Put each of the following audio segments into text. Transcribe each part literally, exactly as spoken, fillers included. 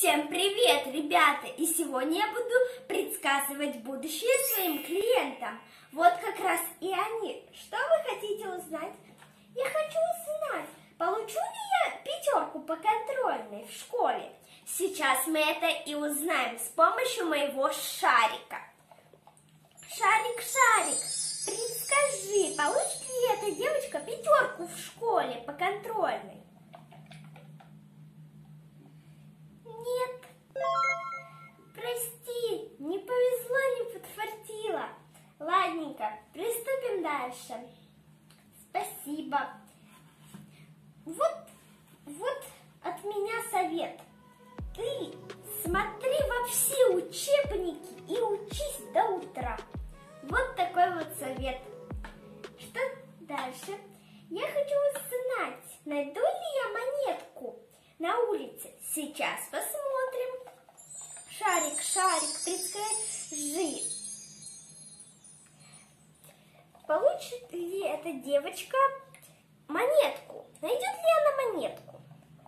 Всем привет, ребята! И сегодня я буду предсказывать будущее своим клиентам. Вот как раз и они. Что вы хотите узнать? Я хочу узнать, получу ли я пятерку по контрольной в школе. Сейчас мы это и узнаем с помощью моего шарика. Шарик, шарик, предскажи, получит ли эта девочка пятерку в школе по контрольной? Нет. Прости, не повезло, не подфартило. Ладненько, приступим дальше. Спасибо. Вот, вот от меня совет. Ты смотри во все учебники и учись до утра. Вот такой вот совет. Что дальше? Я хочу узнать, найду ли я монетку на улице. Сейчас посмотрим. Шарик, шарик, предскажи. Получит ли эта девочка монетку? Найдет ли она монетку?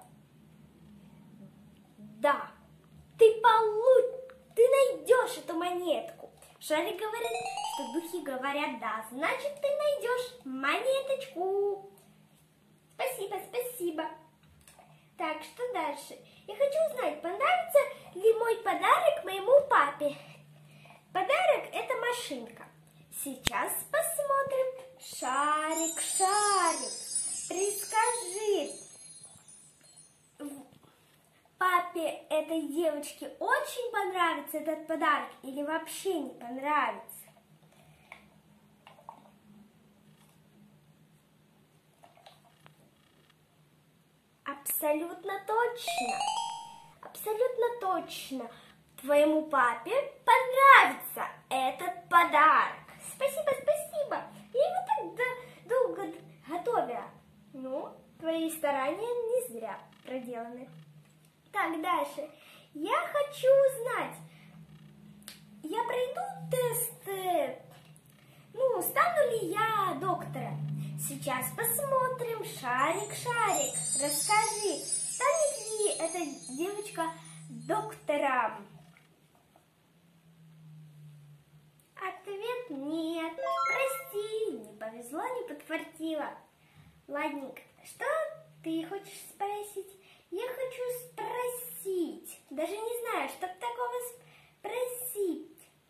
Да. Ты получишь, ты найдешь эту монетку. Шарик говорит, что духи говорят да. Значит, ты найдешь монеточку. Спасибо, спасибо. Так, что дальше? Я хочу узнать, понравится ли мой подарок моему папе. Подарок – это машинка. Сейчас посмотрим. Шарик, шарик, предскажи, папе этой девочки очень понравится этот подарок или вообще не понравится? Абсолютно точно. Абсолютно точно. Твоему папе понравится этот подарок. Спасибо, спасибо. Я его так долго готовила. Ну, твои старания не зря проделаны. Так, дальше. Я хочу узнать, я пройду тест, ну, стану ли я доктором? Сейчас посмотрим. Шарик, шарик, расскажи, станет ли эта девочка доктором? Ответ нет. Прости, не повезло, не подфартило. Ладненько, что ты хочешь спросить? Я хочу спросить, даже не знаю, что такого спросить.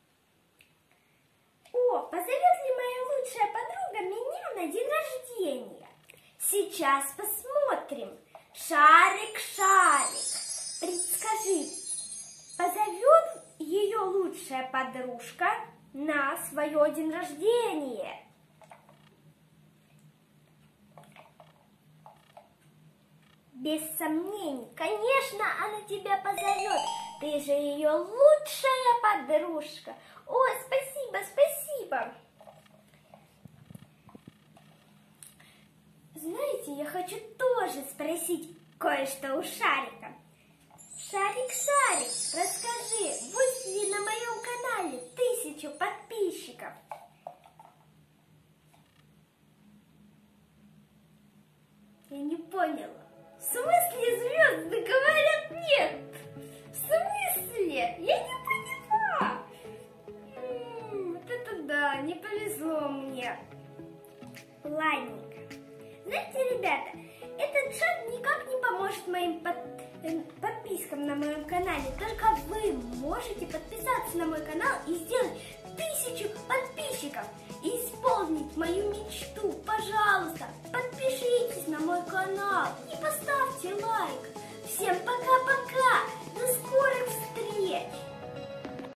О, позовет ли моя лучшая подруга меня на день рождения? Сейчас посмотрим. Шарик, шарик, предскажи, позовет ее лучшая подружка на свое день рождения? Без сомнений, конечно, она тебя позовет. Ты же ее лучшая подружка. О, спасибо, спасибо. Знаете, я хочу тоже спросить кое-что у Шарика. Шарик, шарик, расскажи, будет ли на моем канале тысячу подписчиков? Я не поняла. В смысле звезды говорят нет? В смысле? Я не поняла. М-м, вот это да, не повезло мне. Ладненько. Знаете, ребята, этот шаг никак не поможет моим под... подпискам на моем канале. Только вы можете подписаться на мой канал и сделать тысячу подписчиков. И исполнить мою мечту.